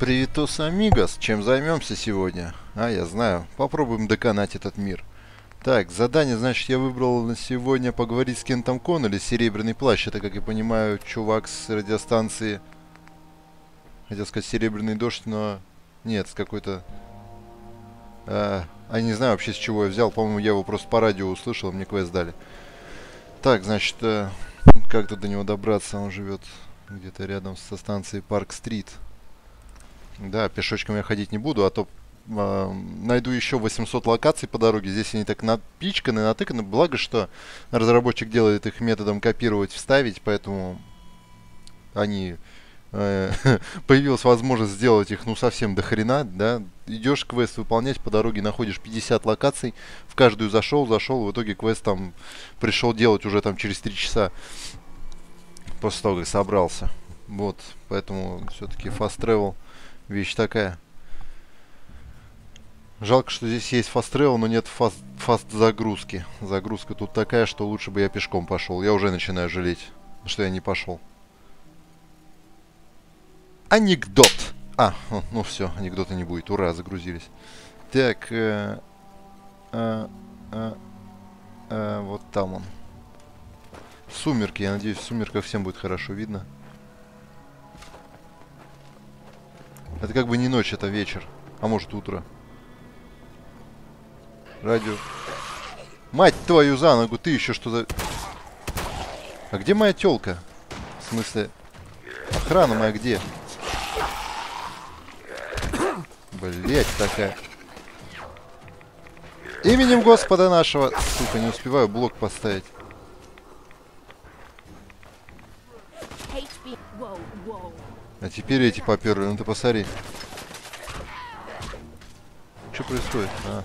Привитос, амигос. Чем займемся сегодня? Я знаю. Попробуем доконать этот мир. Так, задание, значит, я выбрал на сегодня поговорить с Кентом Коннелли, Серебряный плащ. Это, как я понимаю, чувак с радиостанции... Хотел сказать Серебряный дождь, но... Нет, с какой-то... не знаю вообще, с чего я взял. По-моему, я его просто по радио услышал, мне квест дали. Так, значит, как тут до него добраться? Он живет где-то рядом со станцией Парк-стрит. Да, пешочком я ходить не буду, а то найду еще 800 локаций по дороге. Здесь они так напичканы, натыканы. Благо, что разработчик делает их методом копировать, вставить, поэтому они появилась возможность сделать их ну совсем до хрена, да. Идешь квест выполнять, по дороге находишь 50 локаций, в каждую зашел, в итоге квест там пришел делать уже там через 3 часа после того, как собрался. Вот, поэтому все-таки fast travel вещь такая. Жалко, что здесь есть fast travel, но нет fast загрузки. Загрузка тут такая, что лучше бы я пешком пошел. Я уже начинаю жалеть, что я не пошел. Анекдот. Ну все, анекдота не будет. Ура, загрузились. Так, вот там он. Сумерки, я надеюсь, в сумерках всем будет хорошо видно. Это как бы не ночь, это вечер. А может утро. Радио. Мать твою за ногу, ты еще что за... А где моя тёлка? В смысле... Охрана моя где? Блять такая. Именем Господа нашего... Сука, не успеваю блок поставить. А теперь эти поперли, ну ты посмотри. Что происходит?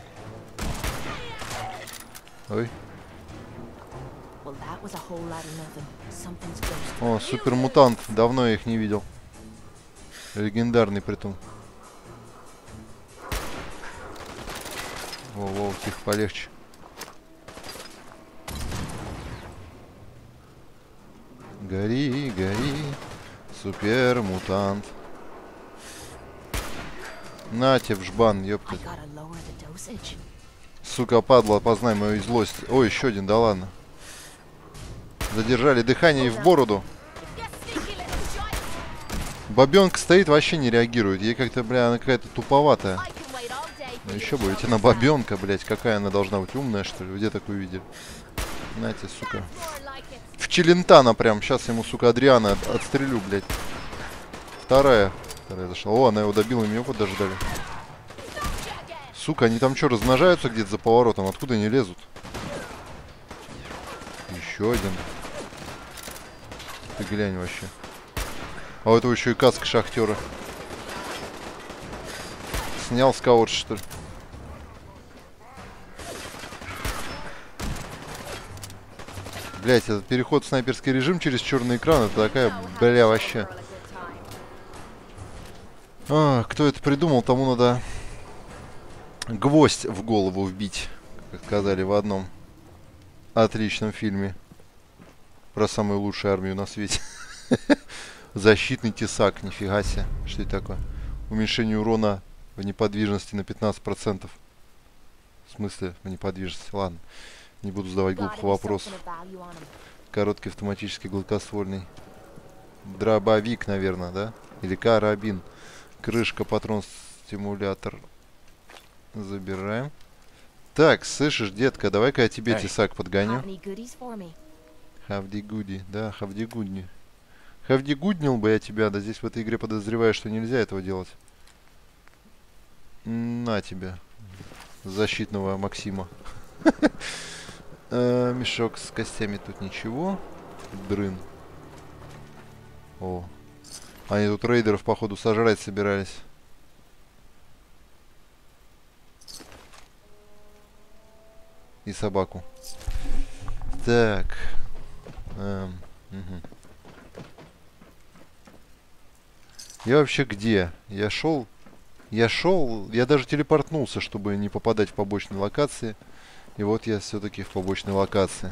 Ой. О, супермутант. Давно я их не видел. Легендарный притом. Воу, тихо, полегче. Гори, гори. Супермутант. На тебе в жбан, ёпта. Сука, падла, познай мою злость. Ой, еще один, да ладно. Задержали дыхание и в бороду. Бабенка стоит, вообще не реагирует. Ей как-то, бля, она какая-то туповатая. Ну еще бы, ведь она бабенка, блядь. Какая она должна быть, умная, что ли? Где такую видели? Знаете, сука. В Челентано прям. Сейчас ему, сука, Адриана отстрелю, блядь. Вторая зашла. О, она его добила, меня вот даже дали. Сука, они там что, размножаются где-то за поворотом? Откуда они лезут? Еще один. Ты глянь вообще. А у этого еще и каска шахтера. Снял скаут, что ли? Блять, этот переход в снайперский режим через черный экран, это такая, бля, вообще. Кто это придумал, тому надо гвоздь в голову вбить, как сказали в одном отличном фильме про самую лучшую армию на свете. Защитный тесак, нифига себе. Что это такое? Уменьшение урона в неподвижности на 15%. В смысле в неподвижности? Ладно. Не буду задавать глупых вопросов. Короткий автоматический гладкоствольный дробовик, наверное, да? Или карабин. Крышка, патрон, стимулятор. Забираем. Так, слышишь, детка, давай-ка я тебе тесак подгоню. Хавди-гуди, да, хавди-гудни. Хавди-гуднил бы я тебя, да здесь в этой игре подозреваю, что нельзя этого делать. На тебе. Защитного Максима. Мешок с костями тут ничего. Дрын. О. Они тут рейдеров, походу, сожрать собирались. И собаку. Так. Угу. Я вообще где? Я шел, я даже телепортнулся, чтобы не попадать в побочные локации. И вот я все-таки в побочной локации.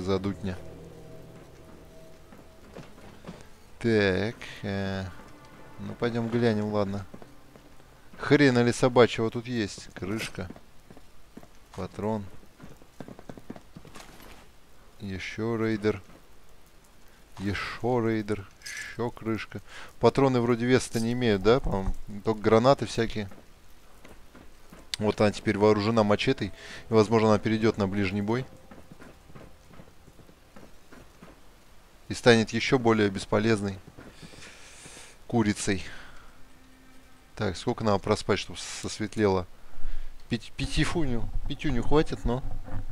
Железодутня. Так. Ну, пойдем глянем, ладно. Хрена ли собачьего тут есть? Крышка. Патрон. Еще рейдер. Еще рейдер. Еще крышка. Патроны вроде веса-то не имеют, да? По-моему, только гранаты всякие. Вот она теперь вооружена мачетой. И, возможно, она перейдет на ближний бой. И станет еще более бесполезной курицей. Так, сколько надо проспать, чтобы сосветлело? Пятюню хватит, но...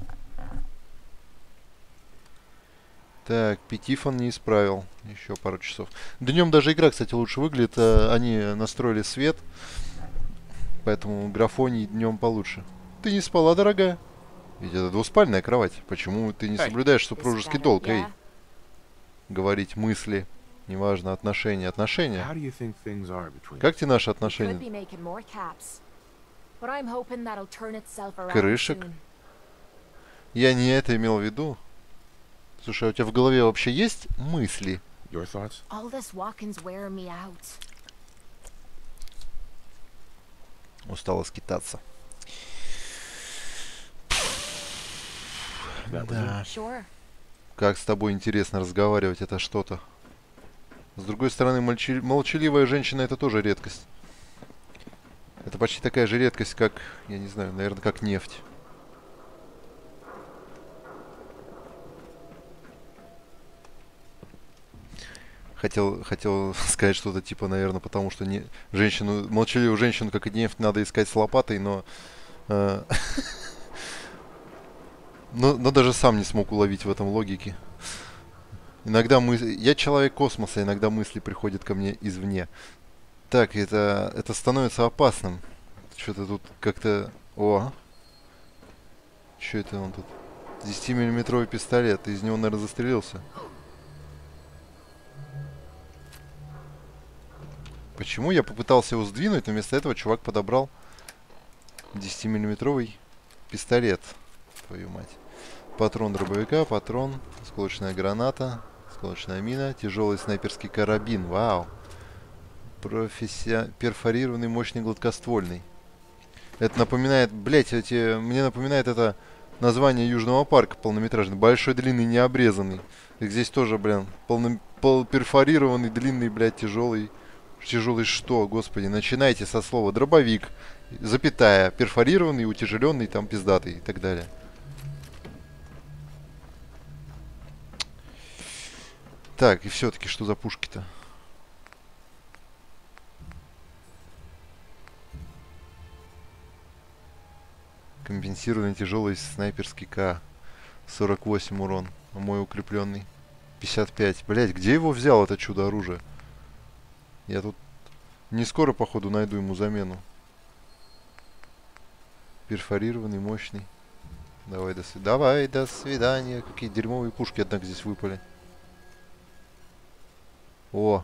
Так, пятифон не исправил. Еще пару часов. Днем даже игра, кстати, лучше выглядит. Они настроили свет. Поэтому графоний днем получше. Ты не спала, дорогая? Ведь это двуспальная кровать. Почему ты не соблюдаешь супружеский долг, эй? Говорить мысли. Неважно, отношения. Отношения. Как тебе наши отношения? Крышек? Я не это имел в виду. Слушай, а у тебя в голове вообще есть мысли? Устала скитаться. Да. Как с тобой интересно разговаривать, это что-то. С другой стороны, молчаливая женщина — это тоже редкость. Это почти такая же редкость, как, я не знаю, наверное, как нефть. Хотел сказать что-то типа, наверное, потому что не женщину, молчаливую женщину, как и нефть, надо искать с лопатой, но но даже сам не смог уловить в этом логики. Иногда я человек космоса, иногда мысли приходят ко мне извне. Так, это становится опасным. Что-то тут как-то... О! Что это он тут? 10-миллиметровый пистолет. Ты из него, наверное, застрелился. Почему я попытался его сдвинуть, но вместо этого чувак подобрал 10-миллиметровый пистолет. Твою мать. Патрон дробовика, патрон, осколочная граната, осколочная мина, тяжелый снайперский карабин. Вау. Перфорированный, мощный, гладкоствольный. Это напоминает, блять, мне напоминает это название Южного парка полнометражный. Большой, длинный, необрезанный. Так здесь тоже, блин, перфорированный, длинный, блядь, тяжелый. Тяжелый что, господи, начинайте со слова дробовик, запятая, перфорированный, утяжеленный, там, пиздатый и так далее. Так, и все-таки что за пушки-то? Компенсированный тяжелый снайперский К. 48 урон. А мой укрепленный 55. Блять, где его взял это чудо оружия? Я тут не скоро, походу, найду ему замену. Перфорированный, мощный. Давай до свидания. Какие дерьмовые пушки, однако, здесь выпали. О!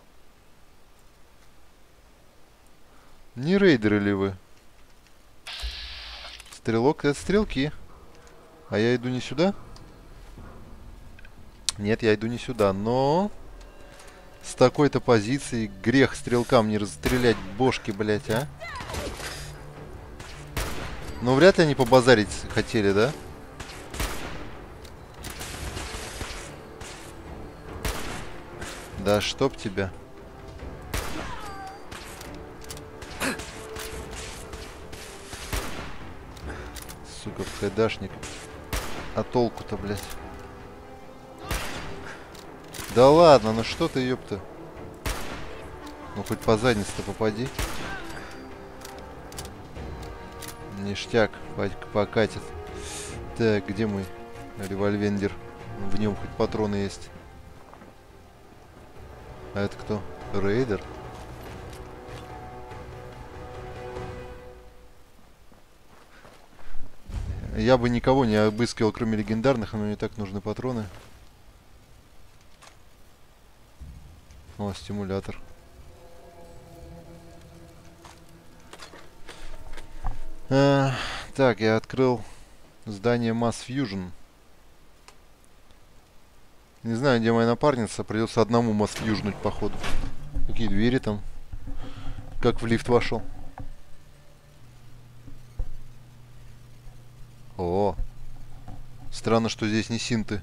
Не рейдеры ли вы? Стрелок — это стрелки. А я иду не сюда? Нет, я иду не сюда, но... С такой-то позиции грех стрелкам не расстрелять бошки, блять, а? Ну, вряд ли они побазарить хотели, да? Да чтоб тебя. Сука, ПХДшник. А толку-то, блядь? Да ладно, ну что ты, ёпта? Ну хоть по заднице-то попади. Ништяк, покатит. Так, где мой револьвендер? В нем хоть патроны есть. А это кто? Рейдер? Я бы никого не обыскивал, кроме легендарных, но мне так нужны патроны. О, стимулятор. Так, я открыл здание Mass Fusion. Не знаю, где моя напарница. Придется одному Mass Fusion'уть, походу. Какие двери там? Как в лифт вошел. О, странно, что здесь не синты.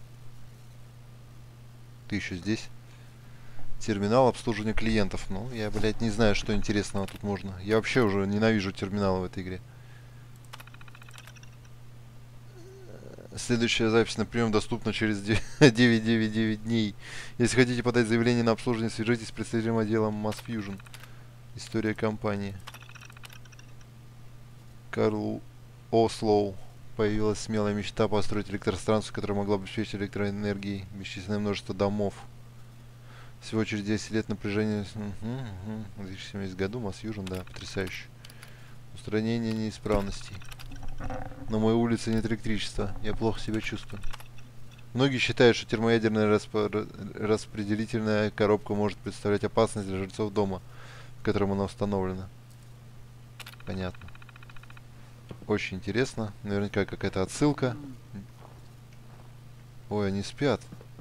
Ты еще здесь? Терминал обслуживания клиентов. Ну, я, блядь, не знаю, что интересного тут можно. Я вообще уже ненавижу терминалы в этой игре. Следующая запись на прием доступна через 999 дней. Если хотите подать заявление на обслуживание, свяжитесь с представителем отдела MassFusion. История компании. Карл Ослоу. Появилась смелая мечта построить электростанцию, которая могла бы обеспечить электроэнергией бесчисленное множество домов. Всего через 10 лет напряжение... В 2070 году MassFusion, да, потрясающе. Устранение неисправностей. На моей улице нет электричества. Я плохо себя чувствую. Многие считают, что термоядерная распределительная коробка может представлять опасность для жильцов дома, в котором она установлена. Понятно. Очень интересно. Наверняка какая-то отсылка. Ой, они спят.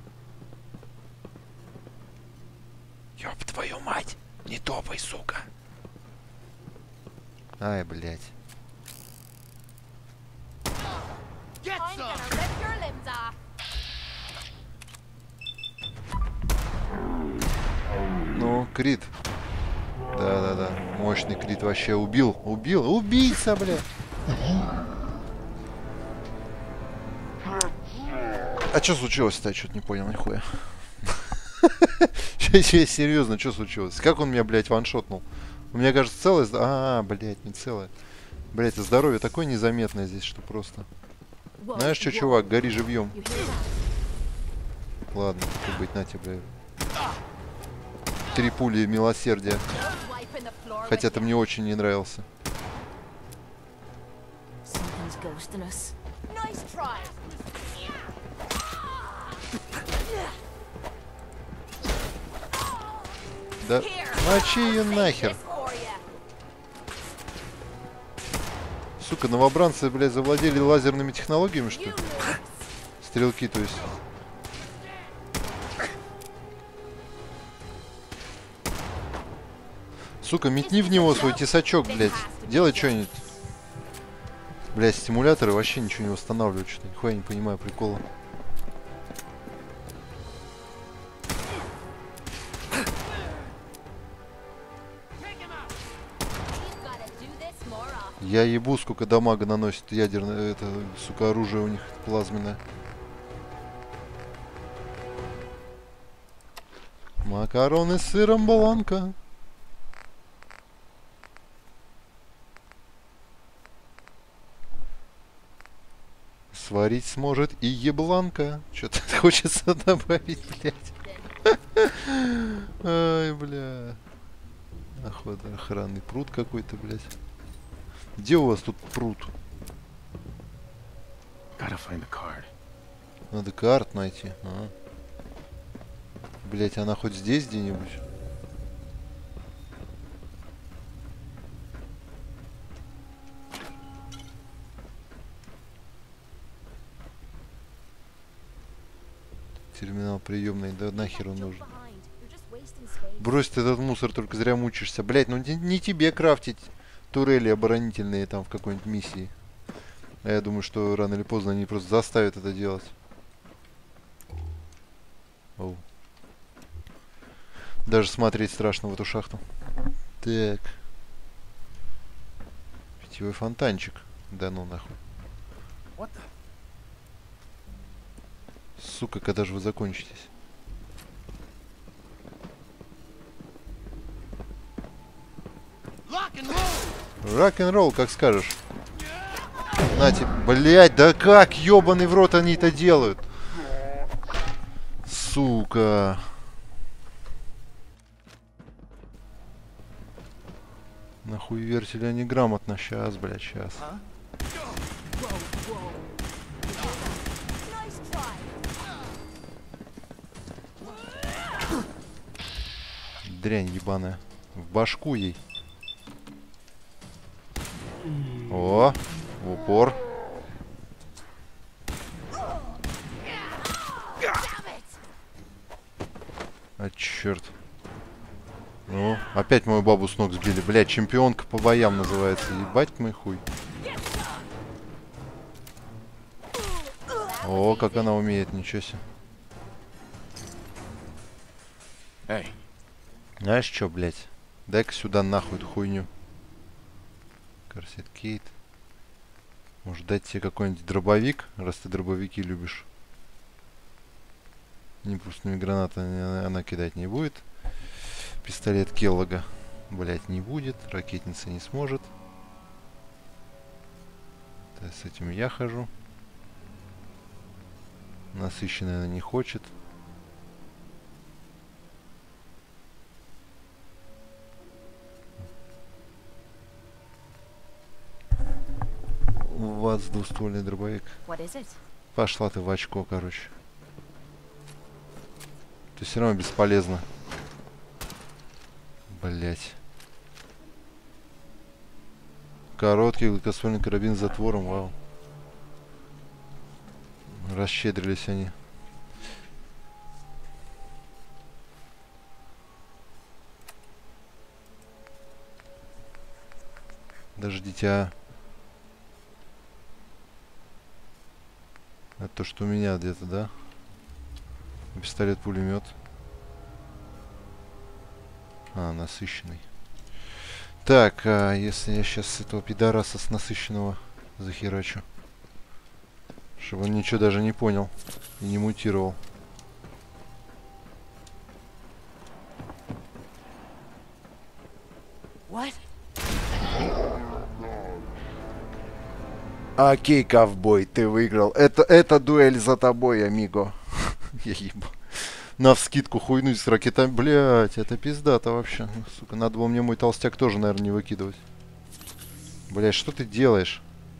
Ёб твою мать! Не топай, сука! Ай, блядь. Ну, крит. Да-да-да. Мощный крит вообще. Убил. Убил. Убийца, бля. А что случилось-то? Я что-то не понял, нихуя. Серьезно, что случилось? Как он меня, блядь, ваншотнул? У меня, кажется, целое... А, блядь, не целое. Блядь, здоровье такое незаметное здесь, что просто... Знаешь что, чувак, гори живьем. Ладно, так быть, на тебе, блядь. 3 пули милосердия. Хотя ты мне очень не нравился. Да мочи ее нахер. Сука, новобранцы, блядь, завладели лазерными технологиями, что ли? Стрелки, то есть. Сука, метни в него свой тесачок, блядь. Делай что-нибудь. Блядь, стимуляторы вообще ничего не восстанавливают. Что-то нихуя не понимаю прикола. Я ебу, сколько дамага наносит ядерное, это, сука, оружие у них плазменное. Макароны с сыром Болонка. Сварить сможет и ебланка. Что-то хочется добавить, блядь. Ай, бля. Охота, охранный пруд какой-то, блядь. Где у вас тут пруд? Надо карт найти. А. Блять, она хоть здесь где-нибудь? Терминал приемный, да нахер он нужен? Брось ты этот мусор, только зря мучишься. Блять, ну не тебе крафтить турели оборонительные там в какой-нибудь миссии. А я думаю, что рано или поздно они просто заставят это делать. Оу. Даже смотреть страшно в эту шахту. Так. Питьевой фонтанчик. Да ну нахуй. Сука, когда же вы закончитесь? Рок-н-ролл, как скажешь. Нате, блять, да как, ёбаный в рот они это делают? Сука. Нахуй вертели они грамотно. Сейчас, блядь, сейчас. Дрянь ебаная. В башку ей. О, в упор. А черт. Ну, опять мою бабу с ног сбили. Блядь, чемпионка по боям называется. Ебать мой хуй. О, как она умеет, ничего себе. Эй. Знаешь что, блядь? Дай-ка сюда нахуй эту хуйню. Корсет Кейт. Может дать тебе какой-нибудь дробовик, раз ты дробовики любишь. Импульсными гранатами она кидать не будет. Пистолет Келлога, блять, не будет. Ракетница не сможет. То есть с этим я хожу. Насыщенная она не хочет. У вас двуствольный дробовик. Пошла ты в очко, короче. Ты все равно бесполезно. Блять. Короткий гладкоствольный карабин с затвором, вау. Расщедрились они. Подождите, а... Это то, что у меня где-то, да? Пистолет-пулемет. А, насыщенный. Так, а если я сейчас этого пидораса с насыщенного захерачу? Чтобы он ничего даже не понял и не мутировал. Окей, ковбой, ты выиграл. Это дуэль за тобой, амиго. Я ебу. Навскидку хуйнуть с ракетами. Блять, это пиздато вообще. Сука, надо было мне мой толстяк тоже, наверное, не выкидывать. Блять, что ты делаешь?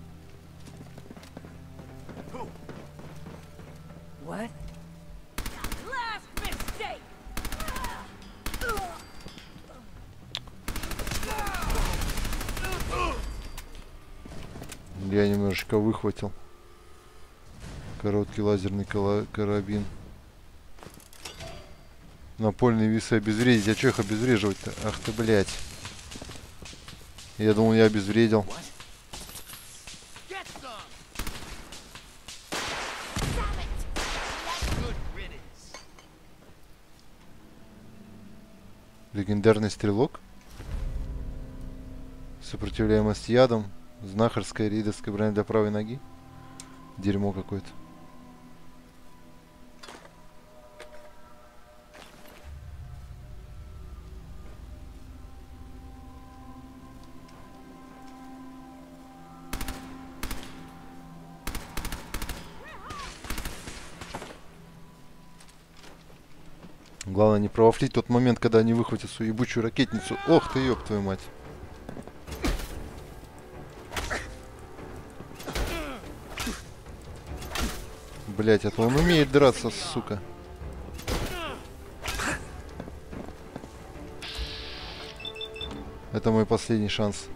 Я немножечко выхватил. Короткий лазерный карабин. Напольные весы обезвредить. А что их обезвреживать-то? Ах ты, блядь. Я думал, я обезвредил. Легендарный стрелок. Сопротивляемость ядом. Знахарская рейдерская броня для правой ноги. Дерьмо какое-то. Главное не провафлить тот момент, когда они выхватят свою ебучую ракетницу. Ох ты, ёб твою мать. Блять, это он умеет драться, сука. Это мой последний шанс.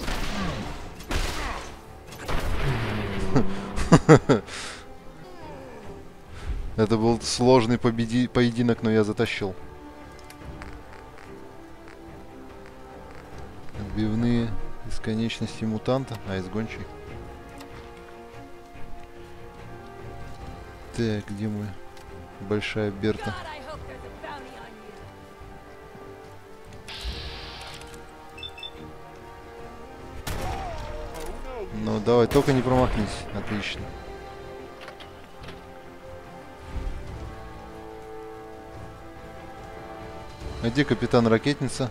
Это был сложный поединок, но я затащил. Отбивные из конечности мутанта, а из гончей. Так, где мой большая Берта? Ну давай, только не промахнись. Отлично. А где капитан Ракетница?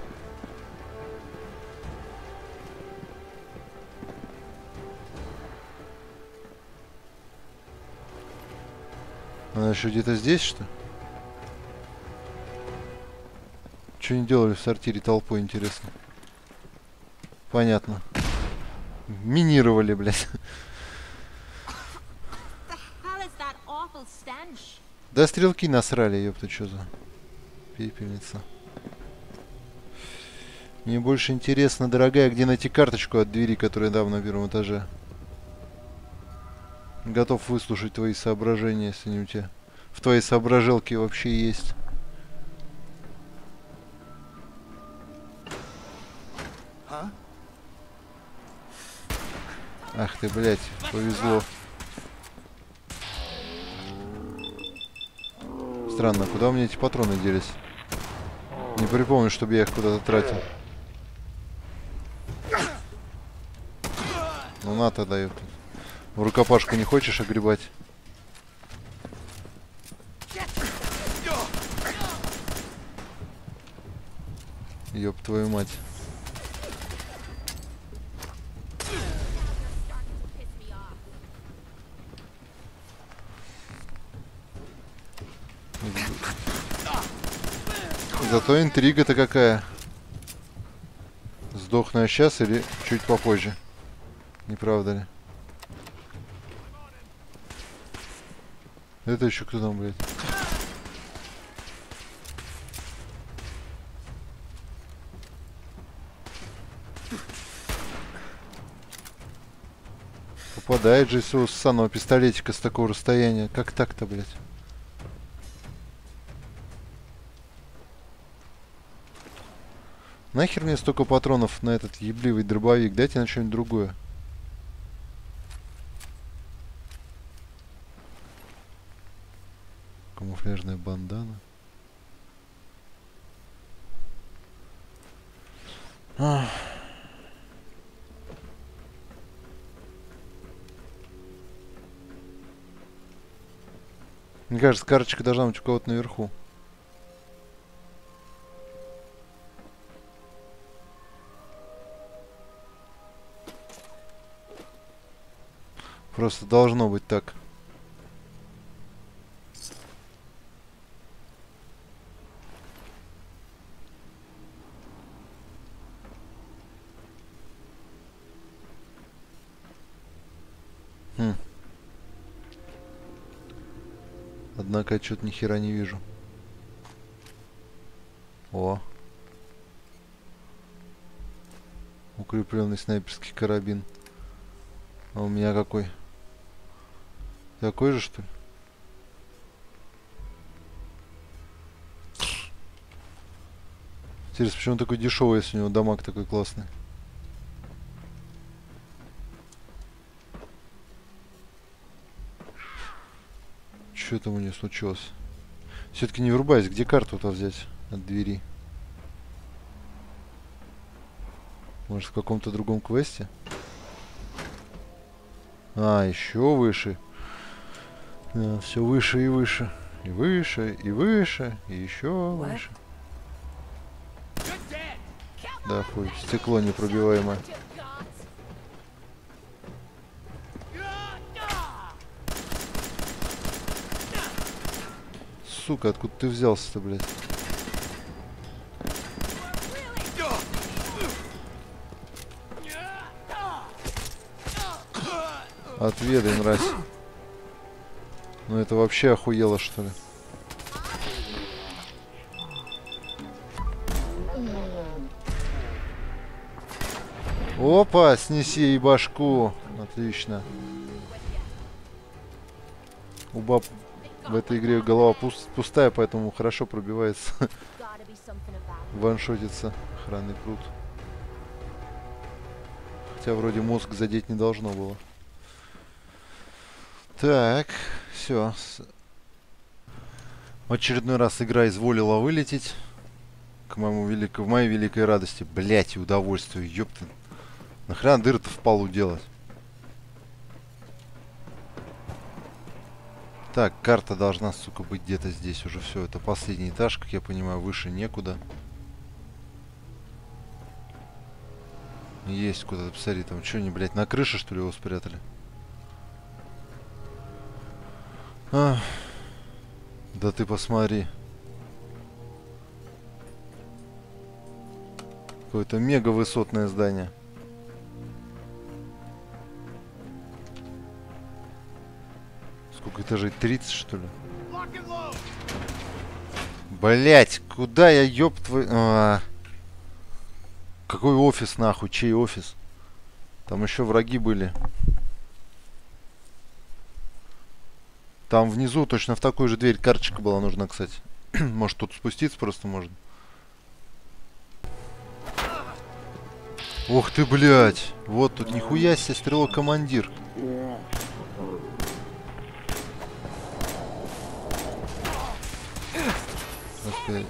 Она еще где-то здесь, что ли? Что они делали в сортире толпой, интересно? Понятно. Минировали, блядь. Да стрелки насрали, ёпта, что за пепельница. Мне больше интересно, дорогая, где найти карточку от двери, которая давно на первом этаже. Готов выслушать твои соображения, если они у тебя в твоей соображалке вообще есть. Ах ты, блядь, повезло. Странно, куда у меня эти патроны делись? Не припомню, чтобы я их куда-то тратил. Ну на тогда, ёпта. В рукопашку не хочешь огребать? Ёб твою мать. Зато интрига-то какая. Сдохну я сейчас или чуть попозже? Не правда ли? Это еще кто там, блядь? Попадает же из своего ссаного пистолетика с такого расстояния. Как так-то, блядь? Нахер мне столько патронов на этот ебливый дробовик? Дайте на что-нибудь другое. Камуфляжная бандана. Ах. Мне кажется, карточка должна быть у кого-то наверху. Просто должно быть так. Однако я что-то ни хера не вижу. О. Укрепленный снайперский карабин. А у меня какой? Такой же, что ли? Интересно, почему он такой дешевый, если у него дамаг такой классный? Что там у нее случилось? Все-таки не врубаюсь, где карту-то взять от двери? Может, в каком-то другом квесте? А, еще выше. Да, все выше и выше. И выше, и выше, и еще выше. Да, хуй, стекло непробиваемое. Сука, откуда ты взялся-то, блядь? Отведай, мразь. Ну это вообще охуело, что ли? Опа, снеси ей башку. Отлично. У баб в этой игре голова пустая, поэтому хорошо пробивается. Ваншотится охранный пруд. Хотя вроде мозг задеть не должно было. Так, все. В очередной раз игра изволила вылететь. К моему в моей великой радости. Блять, и удовольствию, ёпта. Нахрена дыры-то в полу делать? Так, карта должна, сука, быть где-то здесь уже. Все, это последний этаж, как я понимаю, выше некуда. Есть куда-то, посмотри, там что они, блядь, на крыше, что ли, его спрятали? Ах. Да ты посмотри. Какое-то мега высотное здание. Сколько этажей? 30, что ли? Блять, куда я, ёб твой... Какой офис, нахуй? Чей офис? Там еще враги были. Там внизу точно в такую же дверь карточка была нужна, кстати. Может тут спуститься просто можно. Ух ты, блядь. Вот тут нихуя себе стрелок-командир. Господи.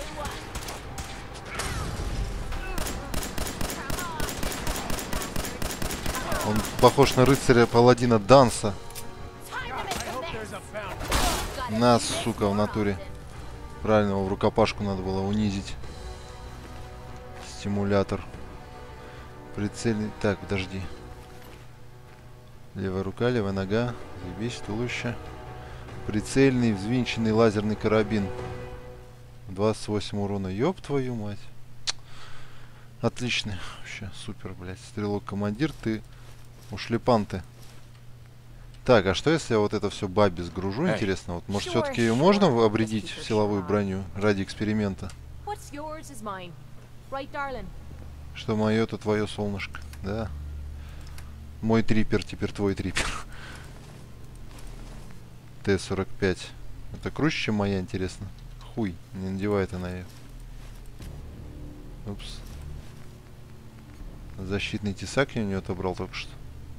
Он похож на рыцаря-паладина Данса. Нас, сука, в натуре. Правильно, его в рукопашку надо было унизить. Стимулятор. Прицельный. Так, подожди. Левая рука, левая нога. Заебись, туловище. Прицельный, взвинченный лазерный карабин. 28 урона. Ёб твою мать. Отлично. Вообще супер, блядь. Стрелок-командир, ты ушлепан ты. Так, а что если я вот это все бабе сгружу, интересно? Вот, может, все-таки ее можно обрядить в силовую броню ради эксперимента? Что мое, то твое, солнышко. Да. Мой трипер, теперь твой трипер. Т-45. Это круче, чем моя, интересно. Хуй, не надевает она ее. Упс. Защитный тесак я у нее отобрал только что.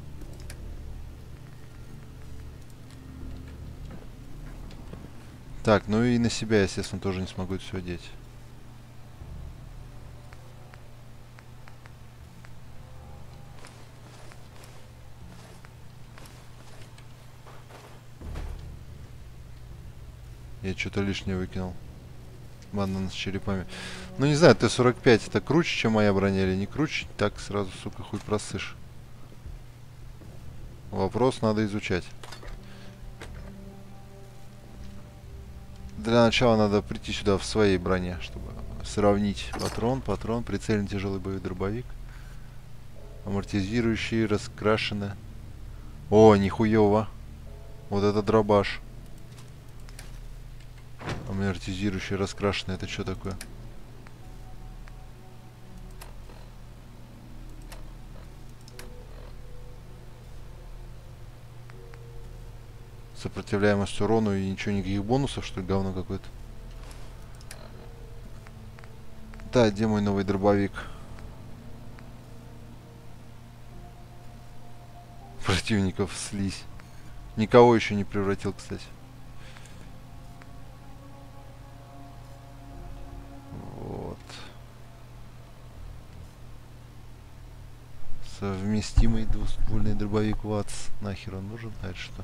Так, ну и на себя, естественно, тоже не смогу это все одеть. Я что-то лишнее выкинул. Банан с черепами. Ну не знаю, Т-45 это круче, чем моя броня или не круче. Так сразу, сука, хуй просышь. Вопрос надо изучать. Для начала надо прийти сюда в своей броне, чтобы сравнить патрон, прицельный тяжелый боевой дробовик. Амортизирующие, раскрашены. О, нихуево. Вот это дробаш. Амортизирующий, раскрашенный, это что такое? Сопротивляемость урону и ничего, никаких бонусов, что ли, говно какое-то. Да, где мой новый дробовик? Противников слизь. Никого еще не превратил, кстати. Вот. Совместимый двуствольный дробовик ВАЦ. Нахер он нужен? А это что?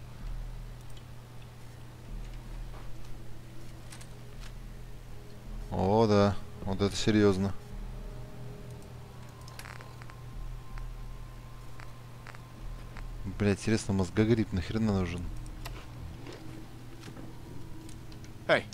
О, да. Вот это серьезно. Блять, интересно, мозгогриб нахрена нужен? Hey.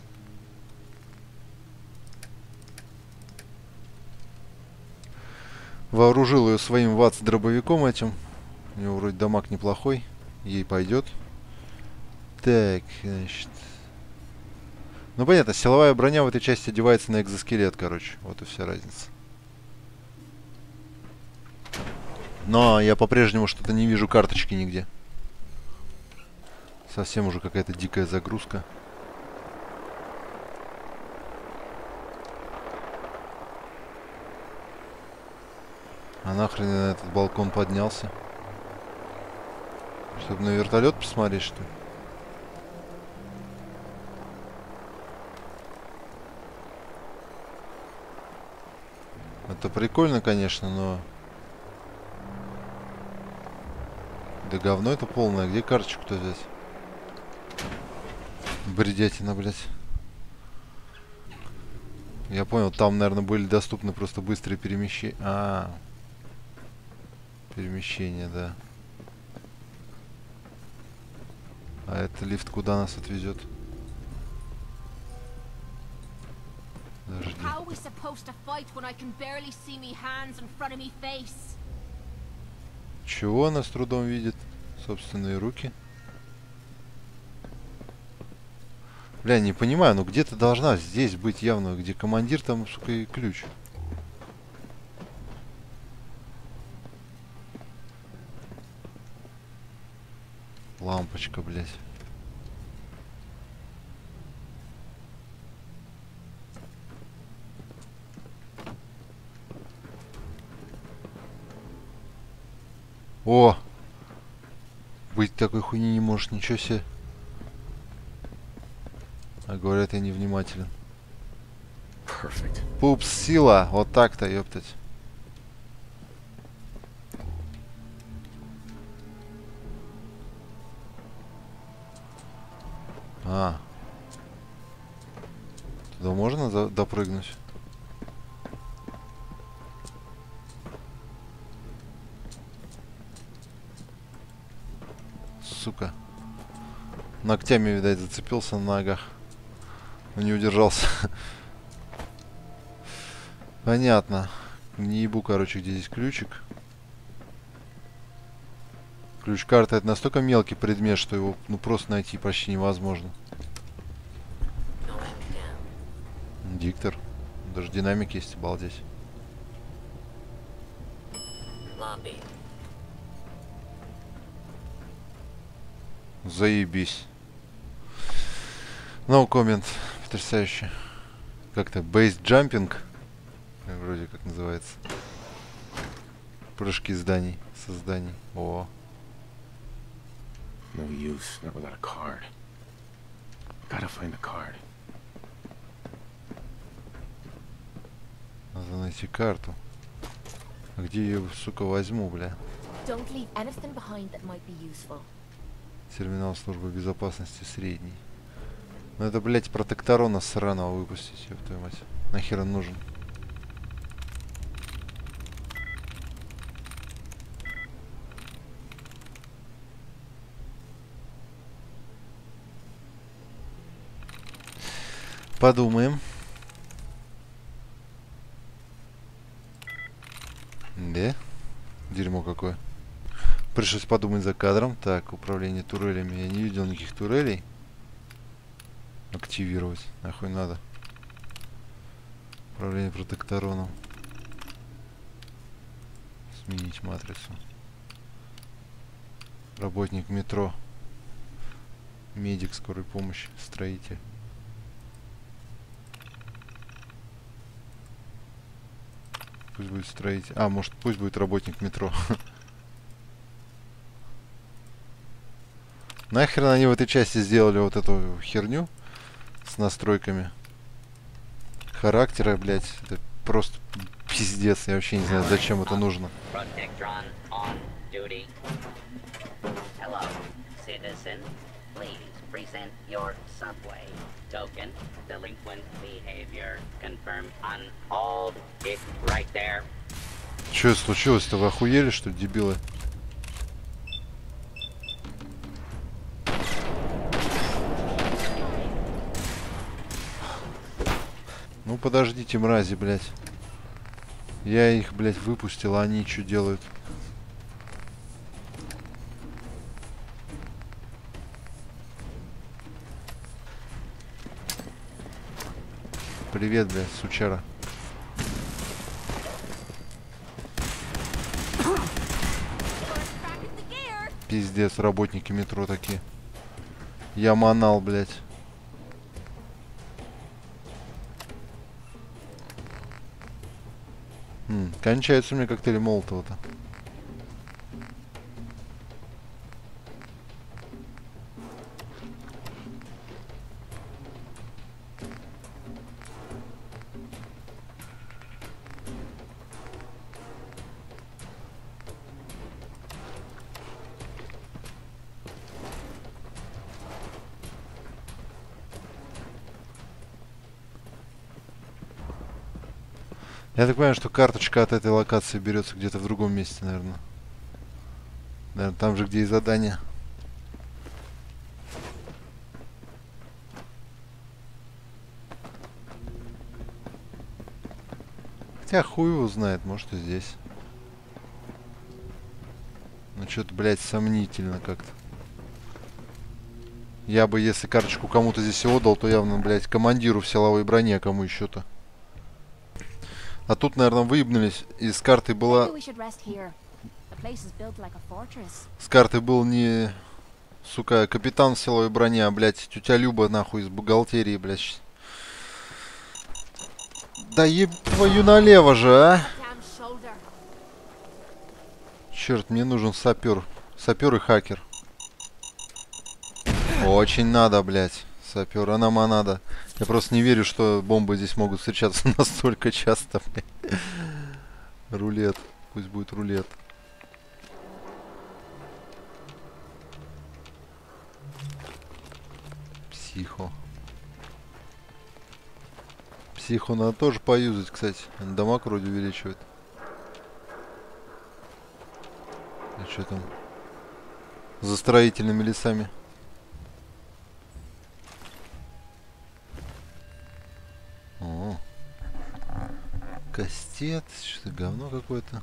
Вооружил ее своим ВАЦ-дробовиком этим. У него вроде дамаг неплохой. Ей пойдет. Так, значит... Ну понятно, силовая броня в этой части одевается на экзоскелет, короче. Вот и вся разница. Но я по-прежнему что-то не вижу карточки нигде. Совсем уже какая-то дикая загрузка. А нахрен я на этот балкон поднялся? Чтобы на вертолет посмотреть, что ли? Это прикольно, конечно, но... Да говно это полное. Где карточку-то взять? Бредятина, блядь. Я понял, там, наверное, были доступны просто быстрые перемещения. Перемещение, да. А это лифт куда нас отвезет? Подожди. Чего она с трудом видит? Собственные руки. Бля, не понимаю, ну где-то должна здесь быть явно, где командир, там, сука, и ключ. Лампочка, блядь. О! Быть такой хуйни не может, ничего себе. А говорят, я невнимателен. Perfect. Пупс, сила! Вот так-то, ёптать. А. Туда можно допрыгнуть? Сука. Ногтями, видать, зацепился на ногах. Но не удержался. Понятно. Не ебу, короче, где здесь ключик. Ключ-карта — это настолько мелкий предмет, что его ну просто найти почти невозможно. Диктор. Даже динамик есть, обалдеть. Заебись. No comment. Потрясающе. Как-то base jumping. Вроде как называется. Прыжки зданий. Созданий. О. No use, not without a card. Gotta find the card. Надо найти карту. А где я ее, сука, возьму, бля? Терминал службы безопасности средний. Ну это, блядь, протекторона сраного выпустить, ёб твою мать. Нахер он нужен? Подумаем. Да? Дерьмо какое. Пришлось подумать за кадром. Так, управление турелями. Я не видел никаких турелей. Активировать. Нахуй надо. Управление протектороном. Сменить матрицу. Работник метро. Медик скорой помощи. Строитель. Пусть будет строитель. А, может, пусть будет работник метро. Нахрен они в этой части сделали вот эту херню с настройками характера, блять. Это просто пиздец. Я вообще не знаю, зачем это нужно. Что случилось-то? Вы охуели, что ли, дебилы? Ну подождите, мрази, блядь. Я их, блядь, выпустил, а они что делают? Привет, блядь, сучара. Пиздец, работники метро такие. Я манал, блядь. Кончаются у меня коктейли Молотова-то. Я так понимаю, что карточка от этой локации берется где-то в другом месте, наверное. Наверное, там же, где и задание. Хотя хуй его знает, может и здесь. Ну что-то, блядь, сомнительно как-то. Я бы, если карточку кому-то здесь отдал, то явно, блядь, командиру в силовой броне, а кому еще-то. А тут, наверное, выебнулись. И с картой была... С картой был не... Сука, капитан в силовой броне, а, блядь, тетя Люба, нахуй, из бухгалтерии, блядь. Да еб твою налево же, а! Черт, мне нужен сапер. Сапер и хакер. Очень надо, блядь. Сапер, а нам надо. Я просто не верю, что бомбы здесь могут встречаться настолько часто, блядь. Рулет. Пусть будет рулет. Психо. Психо надо тоже поюзать, кстати. Дамаг вроде увеличивает. А что там? За строительными лесами. О. Кастет. Что-то говно какое-то.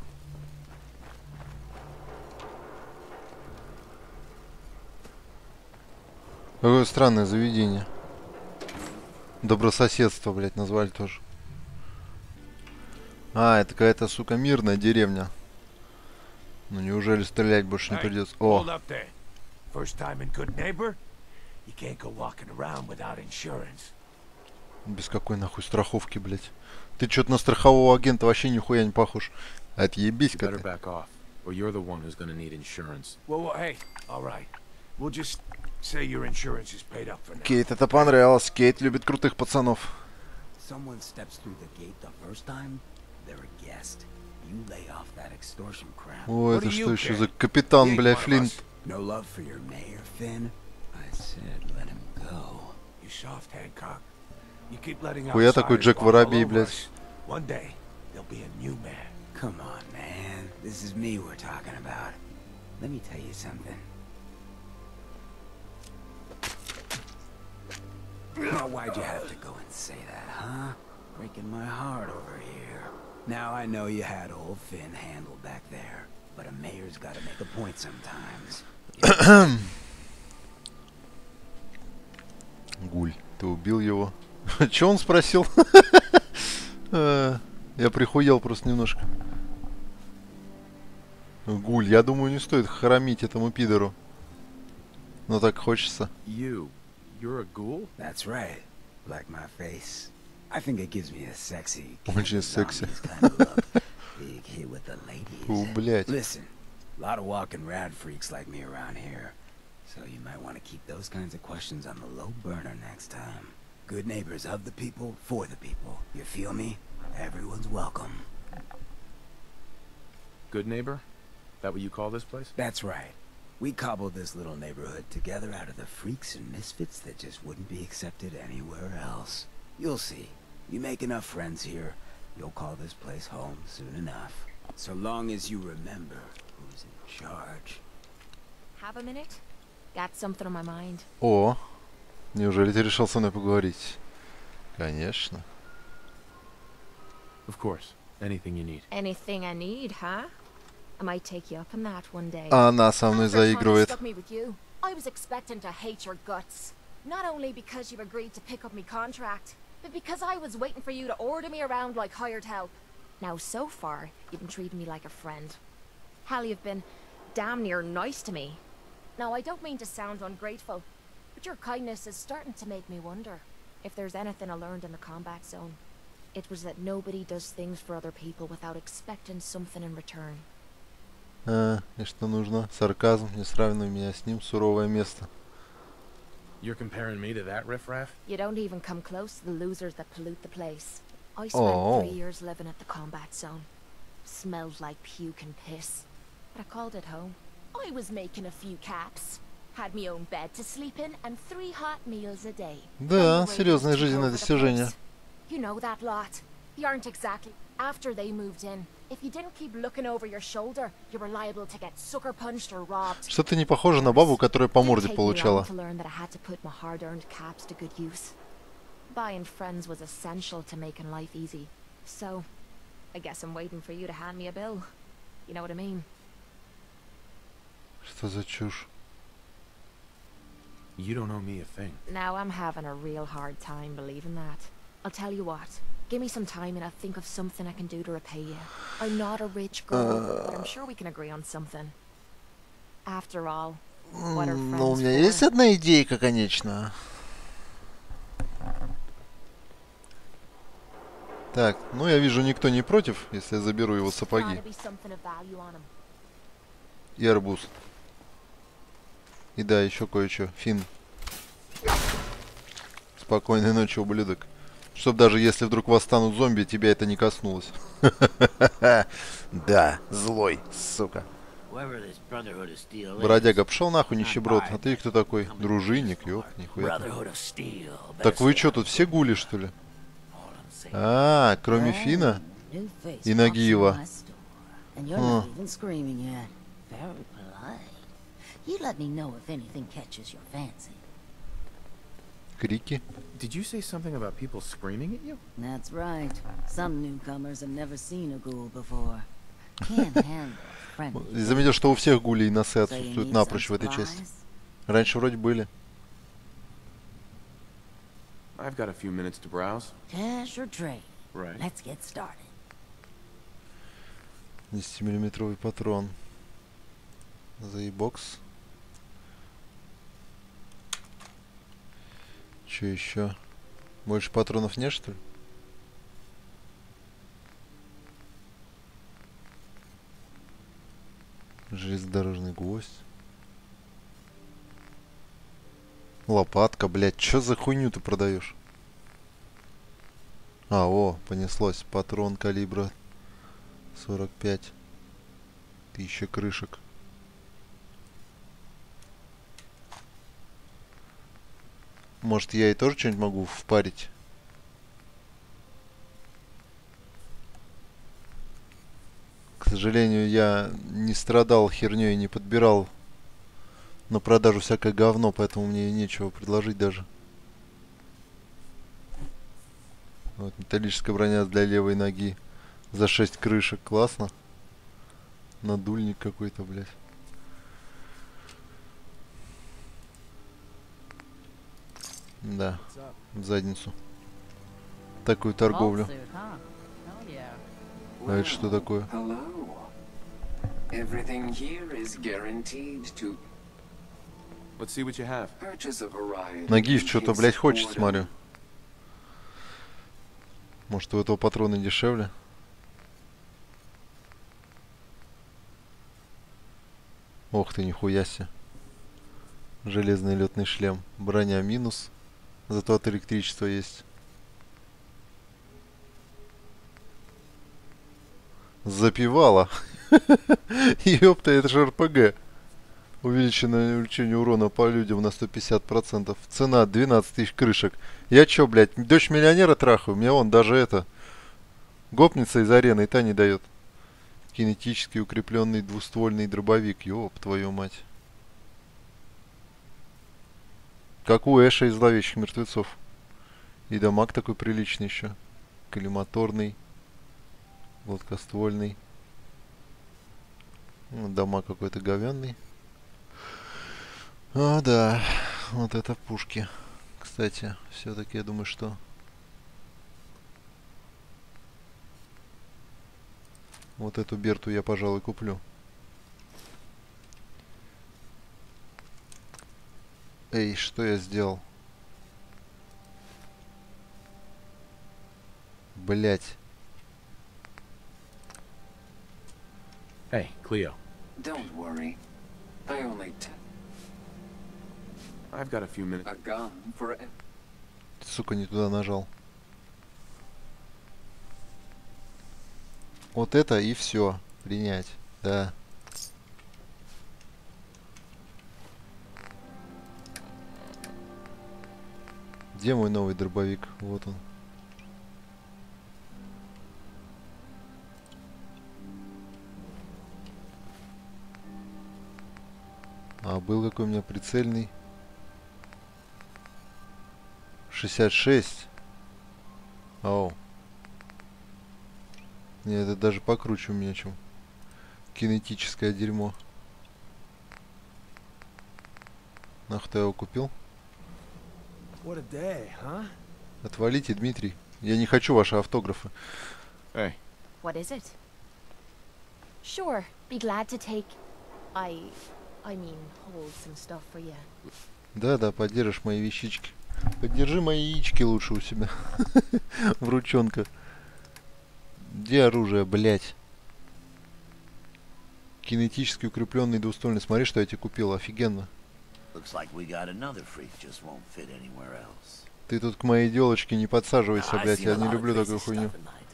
Какое странное заведение. Добрососедство, блядь, назвали тоже. А, это какая-то, сука, мирная деревня. Ну неужели стрелять больше не придется? О! Без какой нахуй страховки, блядь. Ты чё-то на страхового агента вообще нихуя не похож. А это ебись-ка ты. Кейт это понравилось. Кейт любит крутых пацанов. О, это что еще за капитан, бля, Флинт? Хуя такой Джек Воробей, блядь. Now, why'd you have to go and say that, huh? Breaking my heart over here. Now I know you had old Finn handled back there, but a mayor's gotta make a point sometimes. Гуль, ты убил его? Че он спросил? Я прихуел просто немножко. Гуль, я думаю, не стоит храмить этому пидору. Но так хочется. You're a ghoul? That's right. Like my face. I think it gives me a sexy, очень секси. kind of look. Big hit with the ladies. Блять. Listen, a lot of walking rad freaks like me around here. So you might want to keep those kinds of questions on the low burner next time. Good neighbors of the people, for the people. You feel me? Everyone's welcome. Good neighbor? That what you call this place? That's right. We cobbled this little neighborhood together out of the freaks and misfits that just wouldn't be accepted anywhere else. You'll see. You make enough friends here, you'll call this place home soon enough. So long as you remember who's in charge. Have a minute? Got something on my mind. О, неужели ты решил со мной поговорить? Конечно. Of course. Anything you need. Anything I need, huh? I might take you up on that one day. Она со мной заигрывает. I was expecting to hate your guts. Not only because you agreed to pick up me contract, but because I was waiting for you to order me around like hired help. Now, so far, you've been treating me like a friend. Hell, you've been damn near nice to me. Now, I don't mean to sound ungrateful, but your kindness is starting to make me wonder if there's anything I learned in the combat zone. It was that nobody does things for other people without expecting something in return. И что нужно? Сарказм, не сравнивай меня с ним, суровое место. You're comparing me to that riffraff? You don't even come close to the losers that pollute the place. I spent 3 years living at the combat zone. Smelled like puke and piss. But I called it home. I was making a few caps. Had my own bed to sleep in and 3 hot meals a day. Да, серьезное жизненное достижение. You know that lot. You aren't exactly. After they moved in, if you didn't keep looking over your shoulder, you were liable to get sucker punched or robbed. Что-то не похоже на бабу, которая по морде получала. Buying friends was essential to making life easy. So, I guess I'm waiting for you to hand me a bill. You know what I mean? Что за чушь? You don't owe me a thing. Now I'm having a real hard time believing that. I'll tell you what. Give me some time and I'll think of something I can do to repay you. I'm not a rich girl, but I'm sure we can agree on something. After all, what are friends Ну, у меня for? есть одна идейка, конечно. Так, ну я вижу, никто не против, если я заберу его сапоги. И арбуз. И да, еще кое-что. Фин. Спокойной ночи, ублюдок. Чтоб даже если вдруг восстанут зомби, тебя это не коснулось. Да, злой, сука. Бродяга, пошел нахуй, нищеброд. А ты кто такой? Дружинник, ёп, нихуя. Так вы что, тут все гули, что ли? А, кроме Фина и Нагиева. Крики. Did you say something about people screaming at you? That's right. Some newcomers have never seen a ghoul before. Can't handle friendly. Заметил, что у всех гулей носы So you отсутствуют need напрочь в some этой части. supplies? Раньше вроде были. I've got a few minutes to browse. Cash or trade? Right. Let's get started. 10-миллиметровый патрон. Заебокс. Че еще? Больше патронов нет, что ли? Железнодорожный гвоздь. Лопатка, блядь. Чё за хуйню ты продаешь? А, о, понеслось. Патрон калибра 45. 1000 крышек. Может, я и тоже что-нибудь могу впарить? К сожалению, я не страдал херней и не подбирал на продажу всякое говно, поэтому мне и нечего предложить даже. Вот, металлическая броня для левой ноги за 6 крышек. Классно. Надульник какой-то, блядь. Да, в задницу. Такую торговлю. А это что такое? Hello. Everything here is guaranteed to Let's see what you have. purchase a variety. Нагиев что-то, is блядь, хочет, ordered. смотрю. Может, у этого патрона дешевле? Ох ты, нихуя себе. Железный летный шлем. Броня минус. Зато от электричества есть. Запивала. Ёпта, это же РПГ. Увеличенное увеличение урона по людям на 150%. Цена 12 тысяч крышек. Я чё, блядь, дочь миллионера трахаю? Мне он даже это... Гопница из арены и та не дает. Кинетически укрепленный двуствольный дробовик. Ёп, твою мать. Как у Эша из зловещих мертвецов. И дамаг такой приличный еще. Коллиматорный. Гладкоствольный. Ну, дамаг какой-то говенный. О, да. Вот это пушки. Кстати, все-таки я думаю, что... Вот эту Берту я, пожалуй, куплю. Эй, что я сделал? Блять. Hey, Cleo. Don't worry. I only I've got a few minutes. a gun for Сука, не туда нажал. Вот это и все. Принять. Да. Где мой новый дробовик? Вот он. А был какой у меня прицельный? 66. Оу. Не, это даже покруче у меня, чем кинетическое дерьмо. Нахуй ты его купил? What a day, huh? Отвалите, Дмитрий. Я не хочу ваши автографы. Hey, What is it? Sure, be glad to take... I mean, hold some stuff for you. Да-да, поддержишь мои вещички. Поддержи мои яички лучше у себя. В ручонках. Где оружие, блять? Кинетически укрепленный двуствольный. Смотри, что я тебе купил. Офигенно. Looks like we got another freak just won't fit anywhere else. Ты тут к моей девочке не подсаживайся, блядь. Я не люблю такую хуйню.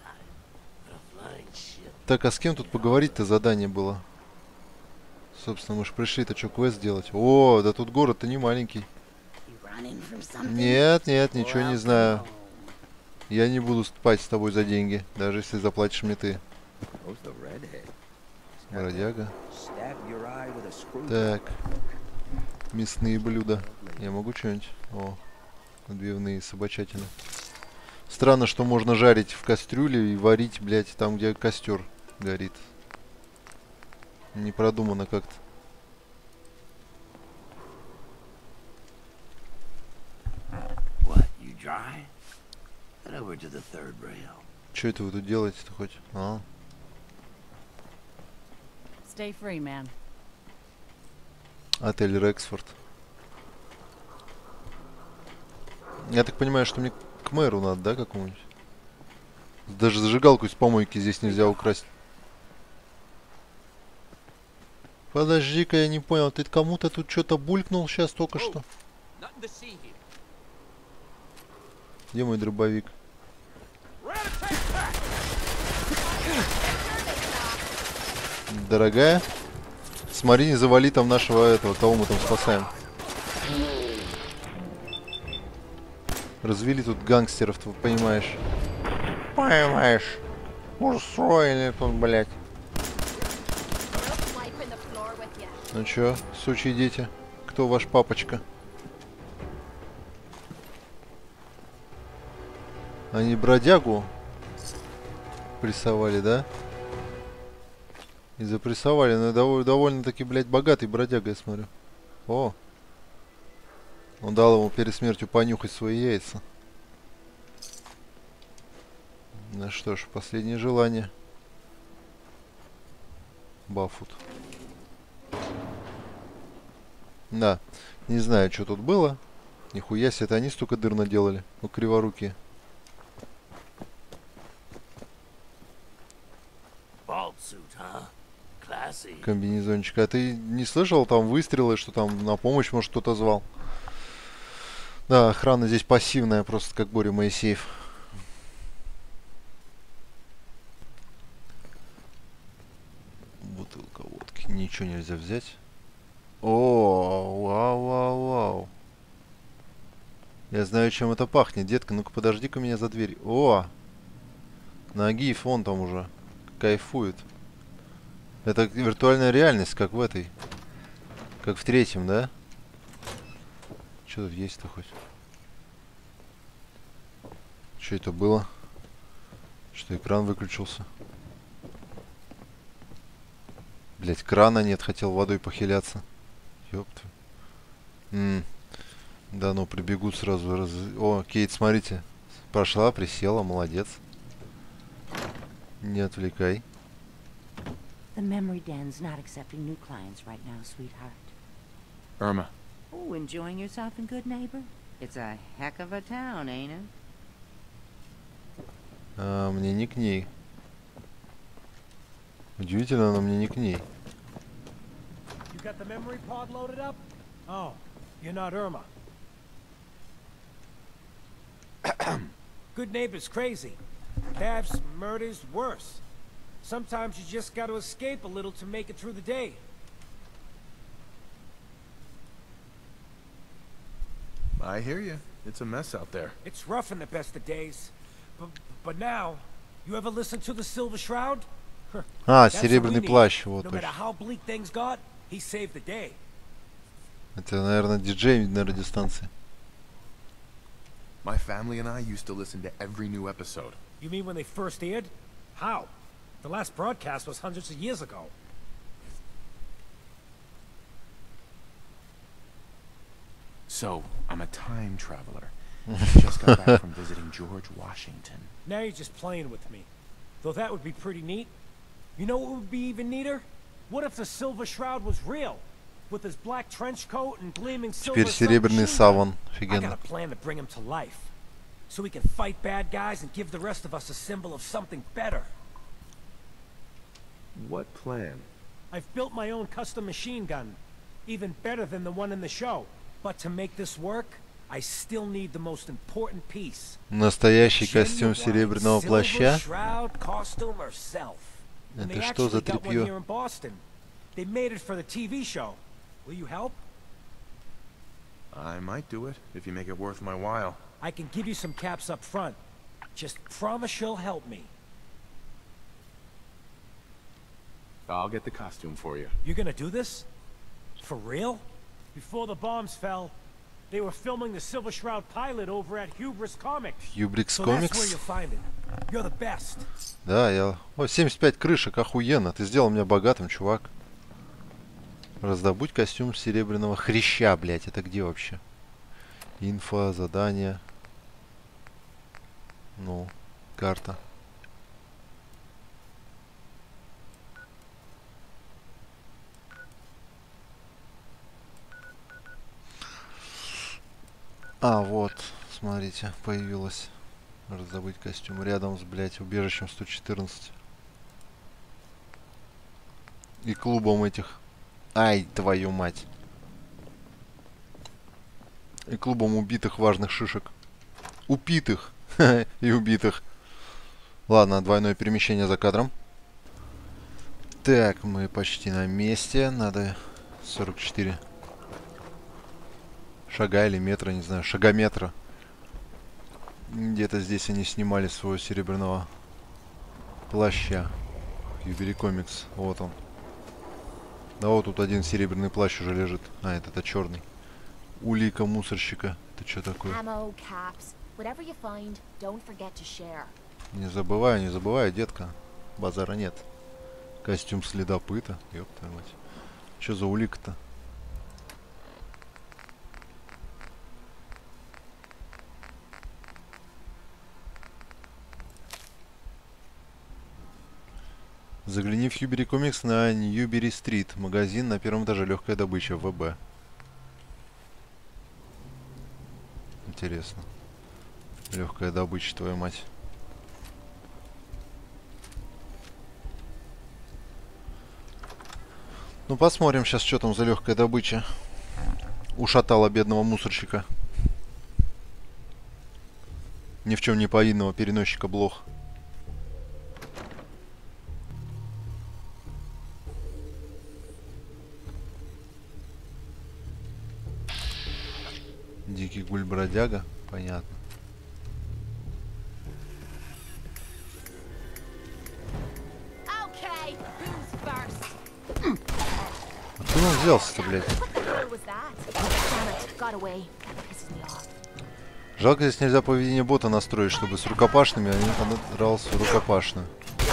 Так, а с кем тут поговорить-то задание было? Собственно, мы же пришли-то что, квест делать? О, да тут город-то не маленький. Нет, нет, ничего не знаю. Я не буду спать с тобой за деньги, даже если заплатишь мне ты. Бродяга. Так. Мясные блюда. Я могу что-нибудь? О, отбивные собачатины. Странно, что можно жарить в кастрюле и варить, блядь, там, где костер горит. Не продумано как-то. Что это вы тут делаете-то хоть? А? Stay free, man. Отель Рексфорд. Я так понимаю, что мне к мэру надо, да, какому-нибудь? Даже зажигалку из помойки здесь нельзя украсть. Подожди-ка, я не понял, ты кому-то тут что-то булькнул сейчас только что? Где мой дробовик? Дорогая, смотри, не завали там нашего этого, кого мы там спасаем. Развели тут гангстеров, ты понимаешь? Понимаешь? Устроили тут, блядь. Ну чё, сучьи дети, кто ваш папочка? Они бродягу прессовали, да? И запрессовали, но довольно-таки, блядь, богатый бродяга, я смотрю. О! Он дал ему перед смертью понюхать свои яйца. Ну что ж, последнее желание. Бафут. Да, не знаю, что тут было. Нихуя себе, это они столько дыр наделали. Ну, криворукие. Комбинезончик. А ты не слышал там выстрелы, что там на помощь, может, кто-то звал? Да, охрана здесь пассивная, просто как Боря Моисеев. Бутылка водки. Ничего нельзя взять. О, вау, вау, вау. Я знаю, чем это пахнет, детка. Ну-ка, подожди-ка меня за дверью. О! Нагиев вон там уже. Кайфует. Это виртуальная реальность, как в этой. Как в третьем, да? Что тут есть-то хоть? Что это было? Что экран выключился? Блять, крана нет, хотел водой похиляться. Ёпта. Да ну, прибегут сразу. О, Кейт, смотрите. Прошла, присела, молодец. Не отвлекай. The memory den's not accepting new clients right now, sweetheart. Irma. Oh, enjoying yourself in Good Neighbor? It's a heck of a town, ain't it? А, мне не к ней. Удивительно, но мне не к ней. You got the memory pod loaded up? Oh, you're not Irma. Good Neighbor's crazy. Thefts, murders, worse. Sometimes you just got to escape a little to make it through the day. I hear you. It's a mess out there. It's rough in the best of days. But now, you ever listen to the Silver Shroud? А, серебряный плащ, вот No точно. matter how bleak things got, he saved the day. Это, наверное, диджей на радиостанции. My family and I used to listen to every new episode. You mean when they first aired? How? The last broadcast was hundreds of years ago. So, I'm a time traveler. I just got back from visiting George Washington. Now you're just playing with me. Though that would be pretty neat. You know what would be even neater? What if the Silver Shroud was real? With his black trench coat and gleaming silver Теперь серебряный саван. I got Офигенно. a plan to bring him to life. So we can fight bad guys and give the rest of us a symbol of something better. What plan? I've built my own custom machine gun, even better than the one in the show. But to make this work, I still need the most important piece. Настоящий костюм серебряного плаща? Shroud costume herself. Это что за тряпье? They made it for the TV show. Will you help? I might do it, if you make it worth my while. I can give you some caps up front. Just promise you'll help me. I'll get the costume for you. You're gonna do this? For real? Before the bombs fell, they were filming the Silver Shroud pilot over at Hubris Comics. Hubris So Comics? that's where you'll find it. You're the best. Да, я... О, 75 крышек, охуенно. Ты сделал меня богатым, чувак. Раздобудь костюм серебряного хряща, блять. Это где вообще? Инфо, задание. Ну, карта. А, вот, смотрите, появилось. Раздобыть костюм рядом с, блядь, убежищем 114. И клубом этих. Ай, твою мать. И клубом убитых важных шишек. Упитых. И убитых. Ладно, двойное перемещение за кадром. Так, мы почти на месте. Надо 44 шага или метра, не знаю, шагометра. Где-то здесь они снимали своего серебряного плаща. Hubris Comics. Вот он. Да вот тут один серебряный плащ уже лежит. А, это черный. Улика мусорщика. Это что такое? Не забывай, детка. Базара нет. Костюм следопыта. Ёб твою мать. Что за улика-то? Загляни в Hubris Comics на Ньюбери-стрит. Магазин на первом этаже. Легкая добыча. ВБ. Интересно. Легкая добыча, твою мать. Ну, посмотрим сейчас, что там за легкая добыча. Ушатала бедного мусорщика. Ни в чем не повинного переносчика блох. Дикий гуль-бродяга, понятно. Откуда он взялся-то, блядь? Жалко, здесь нельзя поведение бота настроить, чтобы с рукопашными они дрался рукопашно.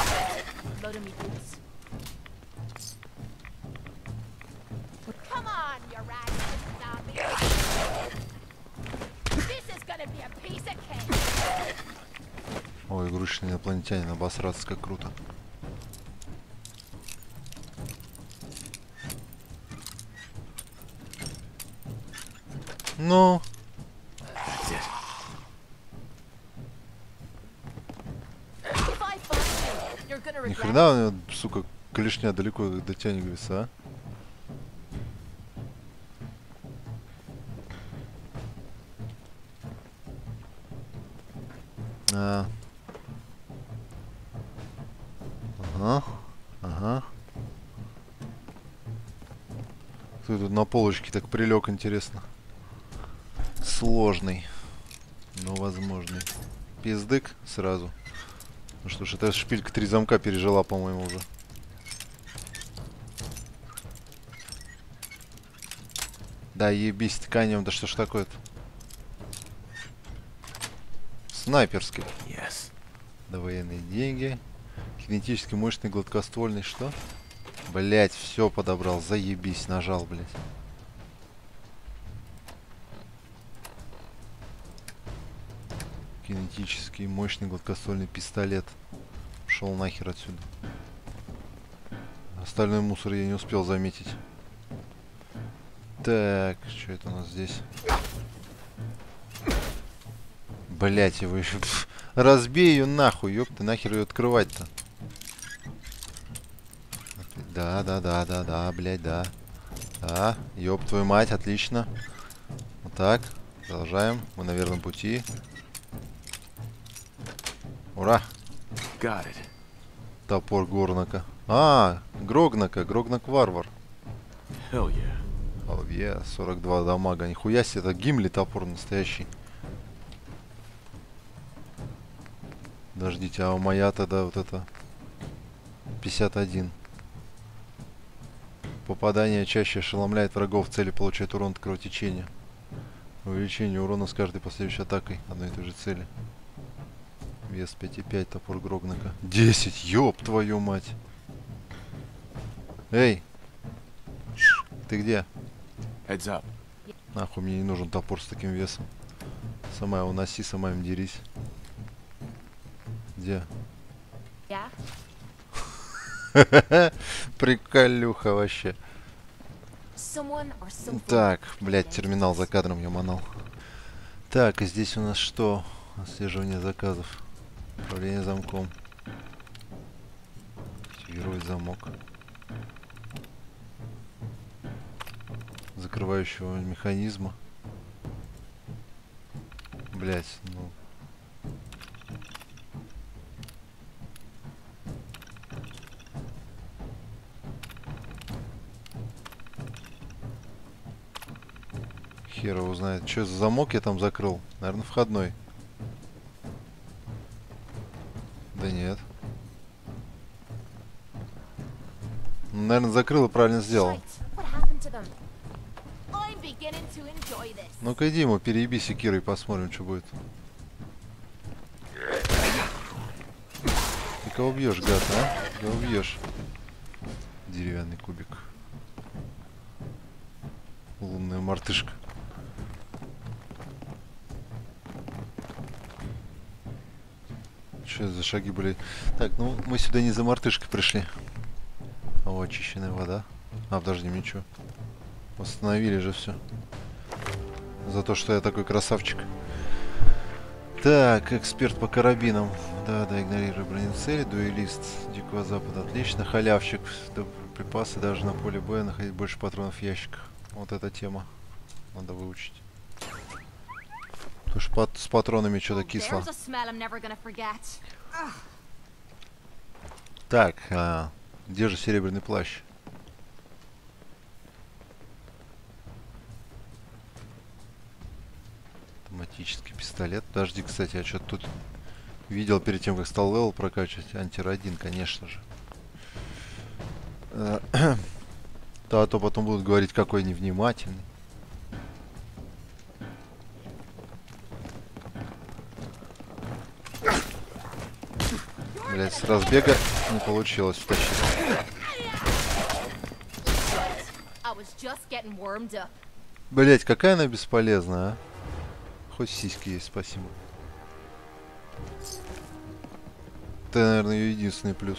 Ой, игрушечный инопланетянин, обосраться как круто. Ну. Ни хрена у него, сука, клешня далеко дотянется, а? Ага. Ага. Кто тут на полочке так прилег, интересно. Сложный, но возможный. Пиздык сразу. Ну что ж, эта шпилька 3 замка пережила, по-моему, уже. Да, ебись тканем, да что ж такое-то? Снайперский. Yes. Да, военные деньги. Кинетически мощный, гладкоствольный, что? Блять, все подобрал, заебись, нажал, блять. Кинетический, мощный, гладкоствольный пистолет. Пошел нахер отсюда. Остальной мусор я не успел заметить. Так, что это у нас здесь? Блять, его еще... Разбей ее нахуй, ёпта, нахер ее открывать-то? Да, блядь, да. Да, ёб твою мать, отлично. Вот так, продолжаем. Мы на верном пути. Ура! Got it. Топор Горнака. А, Грогнака, Грогнак-варвар. Hell yeah. Oh, yeah, 42 дамага. Нихуя себе, это Гимли топор настоящий. Подождите, а у моя тогда вот это 51. Попадание чаще ошеломляет врагов, в цели получает урон от кровотечения. Увеличение урона с каждой последующей атакой одной и той же цели. Вес 5,5, топор Грогнака. 10, ёб твою мать. Эй! Ты где? Heads up. Нахуй мне не нужен топор с таким весом. Сама его носи, сама им дерись. Где? Yeah? Приколюха вообще. Someone or something. Так, блядь, терминал за кадром я манал. Так, и здесь у нас что? Отслеживание заказов. Управление замком. Активировать замок. Закрывающего механизма. Блять, ну. Хер его знает. Что за замок я там закрыл? Наверное, входной. Да нет. Наверное, закрыл и правильно сделал. Shite, what happened to them? I'm beginning to enjoy this. Ну-ка иди ему, перееби секирой, посмотрим, что будет. Ты кого бьешь, гад, а? Кого бьешь? Деревянный кубик. Лунная мартышка. Что это за шаги были? Так, ну мы сюда не за мартышкой пришли. О, очищенная вода. А, подожди, ничего. Восстановили же все. За то, что я такой красавчик. Так, эксперт по карабинам. Да, игнорируй бронецели. Дуэлист Дикого Запада. Отлично. Халявщик. Припасы даже на поле боя. Находить больше патронов в ящиках. Вот эта тема. Надо выучить. Потому что с патронами что-то кисло. There's a smell I'm never gonna forget. Так, где же серебряный плащ? Автоматический пистолет. Подожди, кстати, я что-то тут видел перед тем, как стал левел прокачивать. Антирадин, конечно же. Да, а то потом будут говорить, какой невнимательный. Блять, с разбега не получилось втащить. Блять, какая она бесполезная, а? Хоть сиськи есть, спасибо. Это, наверное, ее единственный плюс.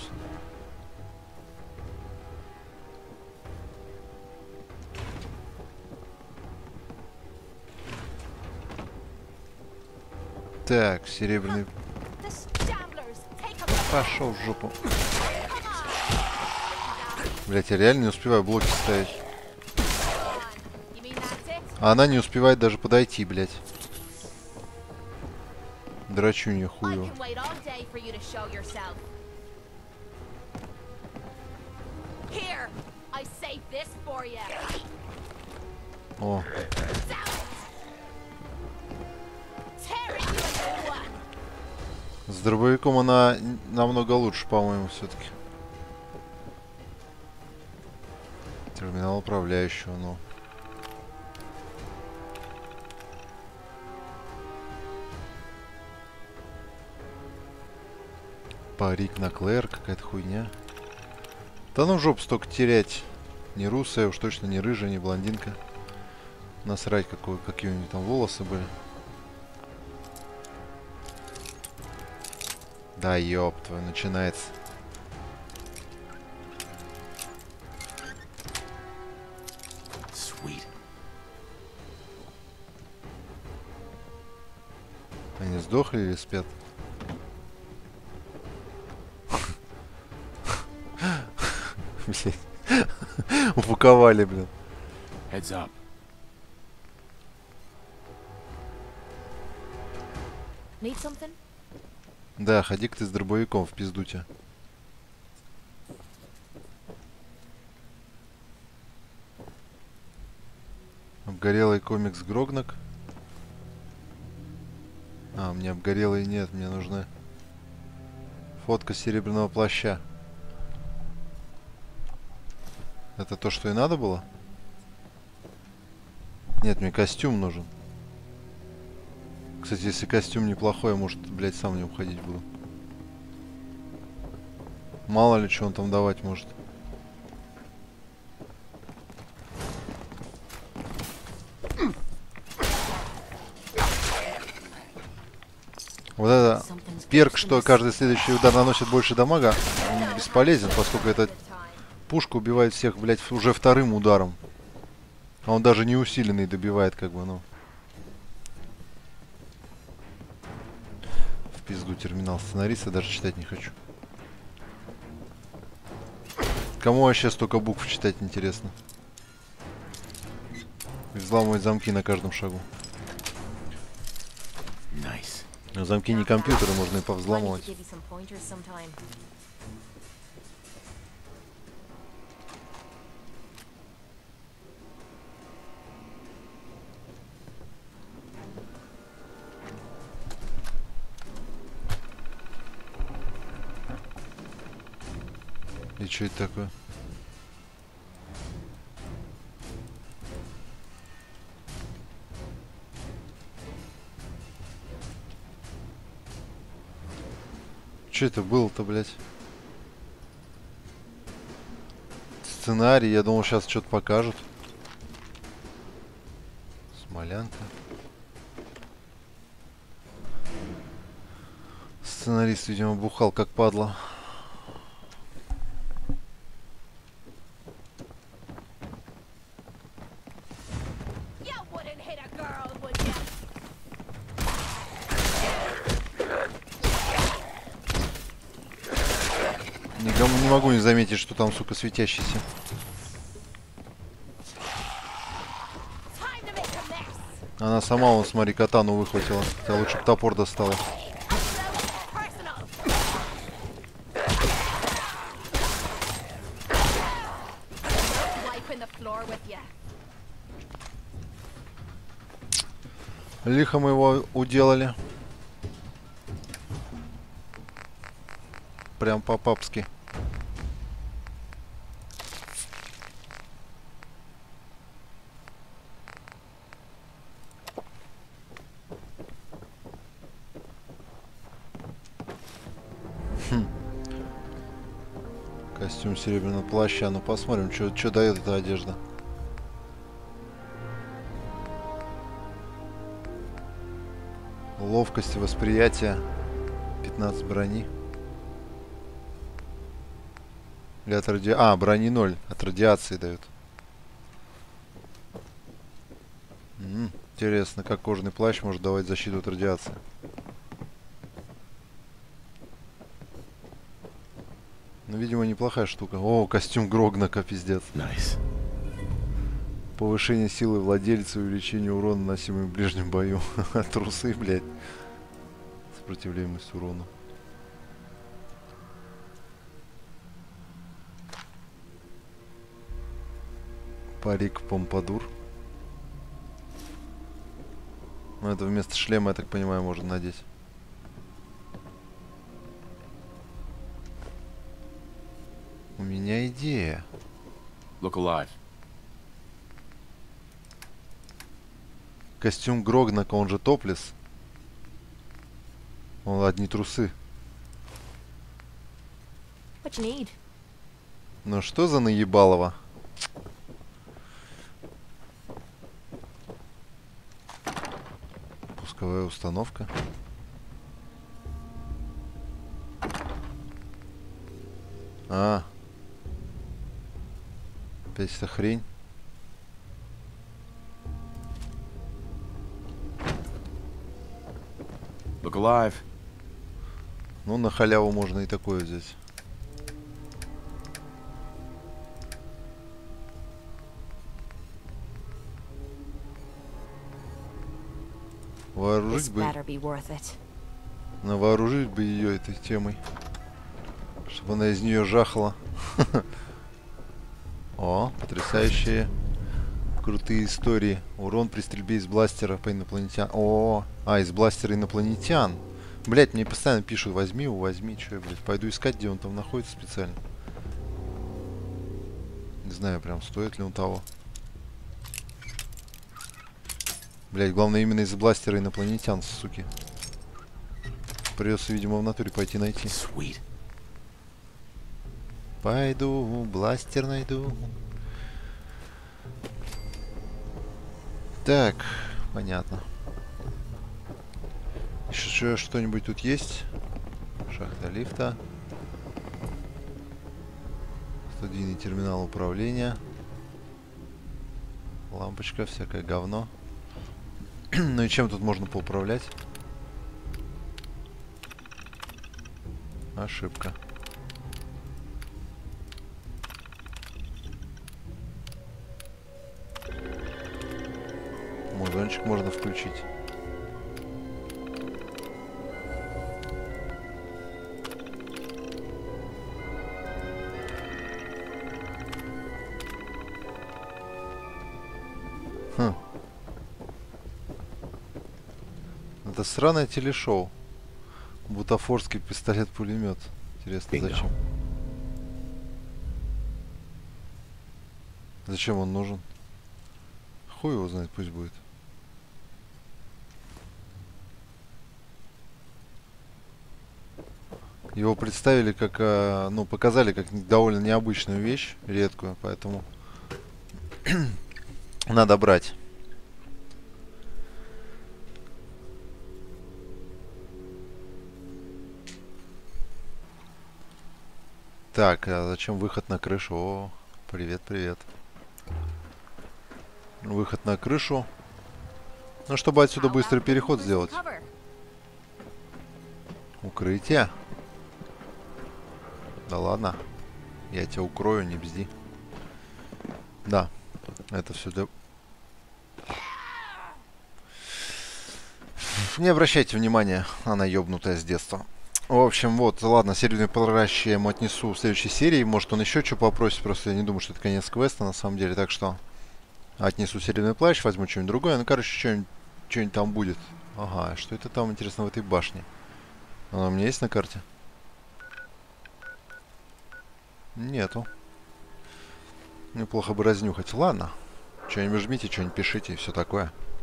Так, серебряный... Пошел в жопу. Блять, я реально не успеваю блоки ставить. А она не успевает даже подойти, блять. Драчу не хуево. О. С дробовиком она намного лучше, по-моему, все-таки. Терминал управляющего, ну. Парик на Клэр, какая-то хуйня. Да ну в жопу столько терять. Не русая, уж точно не рыжая, не блондинка. Насрать, какие у нее там волосы были. Да ёб твою, начинается. Sweet. Они сдохли или спят? Блять. Упаковали, блин. Heads up. Need something? Да, ходи-ка ты с дробовиком в пиздуте. Обгорелый комикс Грогнак. А, мне обгорелый нет, мне нужна фотка серебряного плаща. Это то, что и надо было? Нет, мне костюм нужен. Кстати, если костюм неплохой, может, блядь, сам в нем ходить буду. Мало ли, что он там давать может. Вот это перк, что каждый следующий удар наносит больше дамага, он бесполезен, поскольку эта пушка убивает всех, блядь, уже вторым ударом. А он даже не усиленный добивает, как бы, ну. В пизду терминал сценариста, даже читать не хочу. Кому вообще столько букв читать интересно? Взламывать замки на каждом шагу. Nice. Но замки не компьютеры, можно и повзламывать. И что это такое? Что это было-то, блядь? Сценарий, я думал, сейчас что-то покажут. Смолянка. Сценарист, видимо, бухал как падла. Не могу не заметить, что там, сука, светящийся. Она сама, вон, смотри, катану выхватила. Хотя лучше бы топор достала. Лихо мы его уделали. Прям по-папски. Костюм серебряного плаща. Ну посмотрим, что дает эта одежда. Ловкость и восприятие. 15 брони. Или от брони 0. От радиации дают. Интересно, как кожаный плащ может давать защиту от радиации. Ну, видимо, неплохая штука. О, костюм Грогнака, пиздец. Nice. Повышение силы владельца, увеличение урона, наносимый в ближнем бою. Трусы, блядь. Сопротивляемость урону. Парик помпадур. Ну, это вместо шлема, я так понимаю, можно надеть. У меня идея. Look alive. Костюм Грогнака, он же топлес. Он одни трусы. What you need? Ну что за наебалово? Пусковая установка. А. Опять эта хрень. Look alive. Ну, на халяву можно и такое взять. Вооружить бы... Вооружить бы ее этой темой. Чтобы она из нее жахала. О, потрясающие крутые истории. Урон при стрельбе из бластера по инопланетян. О, из бластера инопланетян. Блять, мне постоянно пишут, возьми его, возьми. Че я, блядь, пойду искать, где он там находится специально. Не знаю, прям стоит ли он того. Блять, главное именно из бластера инопланетян, суки. Придется, видимо, в натуре пойти найти. Пойду, бластер найду. Так, понятно. Еще что-нибудь тут есть? Шахта лифта. Студийный терминал управления. Лампочка, всякое говно. Ну и чем тут можно поуправлять? Ошибка. Музончик можно включить. Хм. Это сраное телешоу. Бутафорский пистолет-пулемет. Интересно, зачем? Зачем он нужен? Хуй его знает, пусть будет. Его представили как, ну, показали как довольно необычную вещь, редкую, поэтому надо брать. Так, а зачем выход на крышу? О, привет, привет. Выход на крышу. Ну, чтобы отсюда быстрый переход сделать. Укрытие. Да ладно. Я тебя укрою, не бзди. Да. Это все для... Не обращайте внимания, она ёбнутая с детства. В общем, вот, ладно, серийный плащ я ему отнесу в следующей серии. Может, он еще что попросит, просто я не думаю, что это конец квеста, на самом деле. Так что отнесу серийный плащ, возьму что-нибудь другое. Ну, короче, что-нибудь там будет. Ага, что это там, интересно, в этой башне? Она у меня есть на карте? Нету. Неплохо бы разнюхать. Ладно. Что-нибудь жмите, что-нибудь пишите и все такое.